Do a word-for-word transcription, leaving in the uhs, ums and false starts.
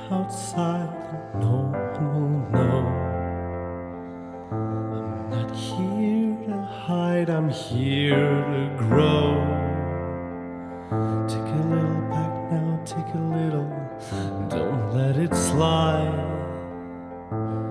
outside and no one will know. I'm not here to hide, I'm here to grow. Take a little back now, take a little, don't let it slide.